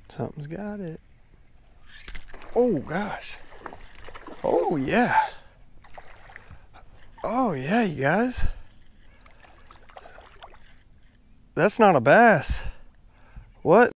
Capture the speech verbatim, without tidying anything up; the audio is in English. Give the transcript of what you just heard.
Something's got it. Oh gosh. Oh yeah. Oh yeah, you guys. That's not a bass. What?